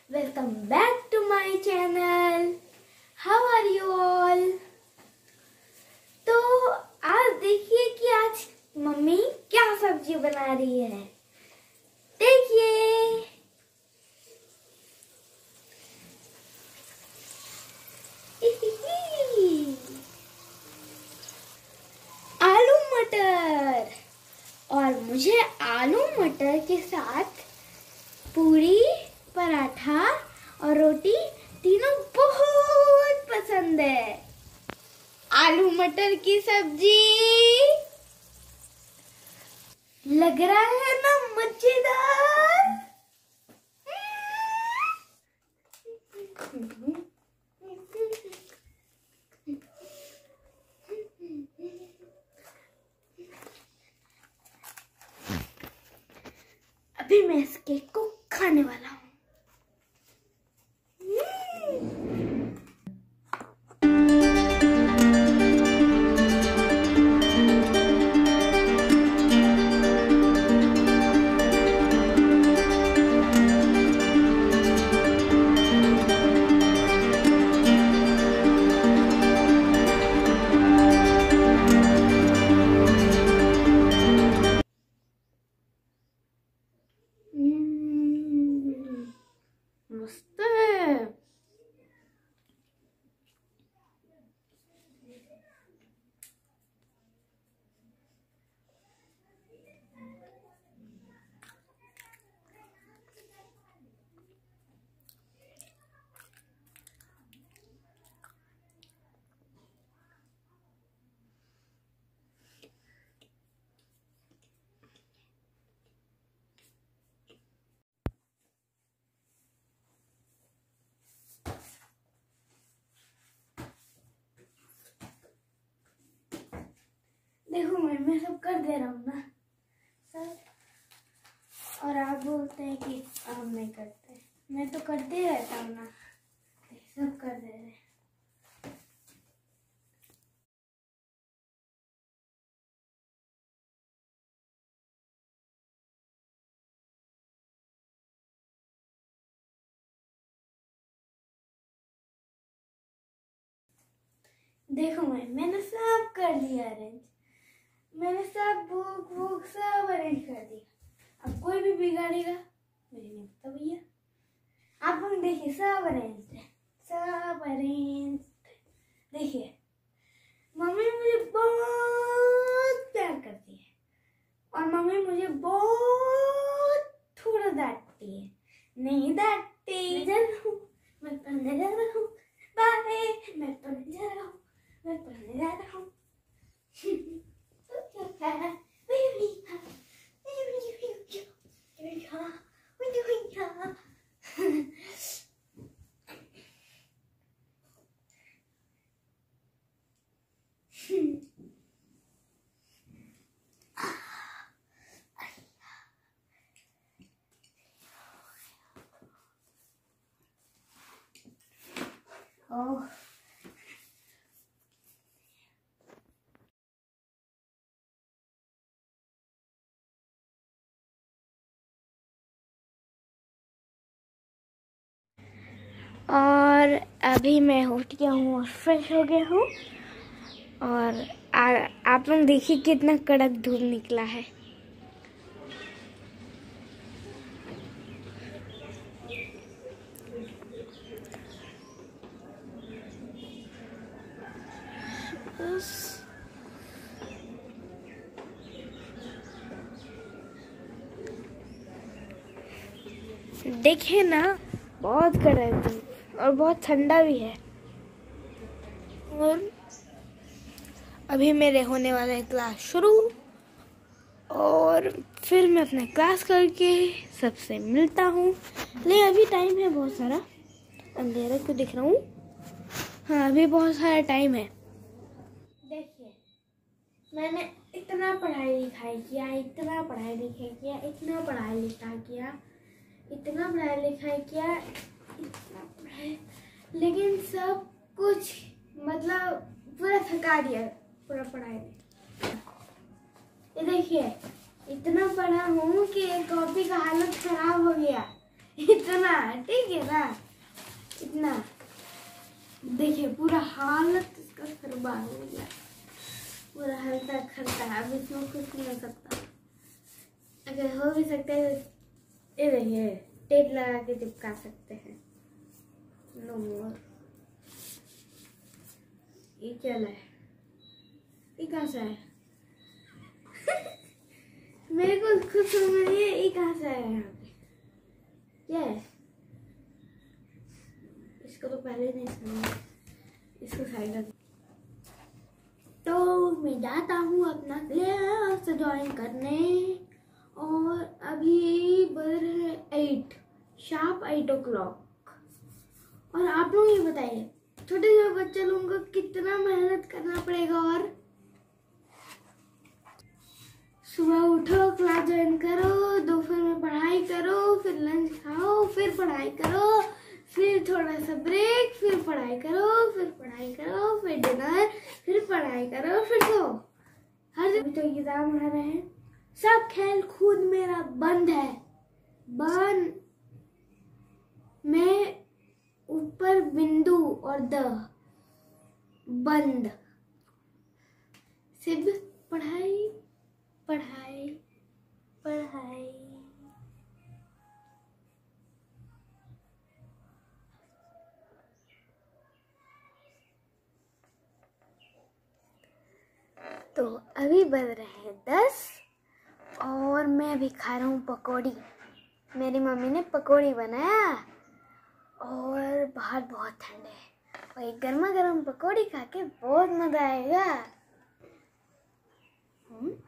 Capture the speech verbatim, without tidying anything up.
welcome back to my channel. How are you all? तो आज देखिए कि आज मम्मी क्या सब्जी बना रही है। देखिए, आलू मटर, और मुझे आलू मटर के साथ पूरी, पराठा और रोटी तीनों बहुत पसंद है। आलू मटर की सब्जी लग रहा है ना मजेदार। अभी मैं इस केक को खाने वाला हूँ। मस्त है। देखो मैं मैं सब कर दे रहा हूँ ना सर, और आप बोलते हैं कि हम नहीं करते। मैं तो करते ही रहता हूँ ना, सब कर दे रहे। देखो मैं मैंने सब कर दिया अरेंज, मैंने सब बुक बुक सब अरेंज कर दिया। अब कोई भी बिगाड़ेगा मुझे नहीं पता भैया। आप लोग देखिए सब अरेंज है, सब अरेंज। देखिए मम्मी मुझे बहुत प्यार करती है और मम्मी मुझे बहुत थोड़ा डांटती है। नहीं डांटती, मैं पढ़ने जा रहा हूँ। बाय, मैं पढ़ने जा रहा हूँ, मैं पढ़ने जा रहा हूँ। Oh. और अभी मैं उठ गया हूँ और फ्रेश हो गया हूँ, और आ, आप लोग देखिए कितना कड़क धूप निकला है। देखिए ना, बहुत कड़क धूप और बहुत ठंडा भी है। और अभी मेरे होने वाला है क्लास शुरू, और फिर मैं अपना क्लास करके सबसे मिलता हूँ। लेकिन अभी टाइम है बहुत सारा, अंधेरा क्यों दिख रहा हूँ। हाँ अभी बहुत सारा टाइम है। देखिए मैंने इतना पढ़ाई लिखाई किया, इतना पढ़ाई लिखाई किया, इतना पढ़ाई लिखाई किया, इतना पढ़ाई लिखाई किया, इतना पढ़ाई, लेकिन सब कुछ मतलब पूरा थका दिया पूरा पढ़ाई में। ये देखिए इतना पढ़ा हूँ कि कॉपी का हालत खराब हो गया। इतना ठीक है ना, इतना। देखिए पूरा हालत इसका बर्बाद हो गया, पूरा हल्का खलता है। अब इसमें कुछ नहीं हो सकता। अगर हो भी सकता है ये देखिए टेप लगा के चिपका सकते हैं। No more. ये क्या है? ये कहाँ से है? मेरे को खुद समझ नहीं है ये कहाँ से आया यहाँ पे। क्या है? इसको तो पहले नहीं समझा। इसको साइड रख। तो मैं जाता हूँ अपना क्लास ज्वाइन करने और अभी बज रहे हैं eight, sharp eight o'clock. और आप लोग ये बताइए छोटे छोटे बच्चे लोगों को कितना मेहनत करना पड़ेगा। और सुबह उठो, क्लास ज्वाइन करो, दोपहर में पढ़ाई करो, फिर लंच खाओ, फिर पढ़ाई करो, फिर थोड़ा सा ब्रेक, फिर पढ़ाई करो, फिर पढ़ाई करो, फिर डिनर, फिर पढ़ाई करो, फिर सो। हर जगह तो एग्जाम आ रहे हैं। सब खेल कूद मेरा बंद है, बंद। मैं ऊपर बिंदु और द बंद। सिर्फ पढ़ाई पढ़ाई पढ़ाई। तो अभी बज रहे हैं दस और मैं अभी खा रहा हूँ पकौड़ी। मेरी मम्मी ने पकौड़ी बनाया और बाहर बहुत ठंड है और एक गर्मा गर्म पकौड़ी खा के बहुत मजा आएगा।